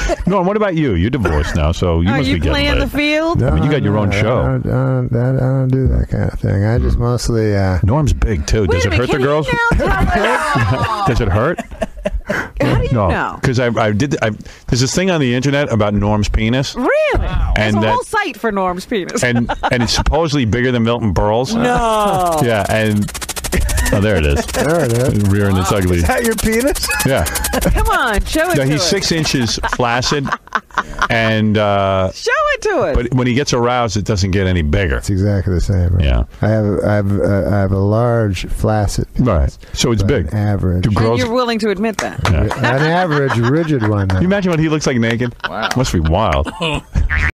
Norm, what about you? You're divorced now, so you Are must you be getting playing the laid. field? No, I mean, you got your own show. I don't do that kind of thing. I just mostly. Norm's big too. Does it hurt the girls? Does it hurt? How do you know? Because there's this thing on the internet about Norm's penis. Really? There's And a whole site for Norm's penis. and it's supposedly bigger than Milton Berle's. No. Yeah, and there it is. There it is. Rearing its ugly. Is that your penis? Yeah. Come on, show it No, to he's us. 6 inches flaccid, and Show it to us. but when he gets aroused, it doesn't get any bigger. It's exactly the same. Right? Yeah. I have a large flaccid penis, Right. So it's but big. an average. Do And girls? you're willing to admit that. Yeah. An average rigid one. Though. Can you imagine what he looks like naked? Wow. Must be wild.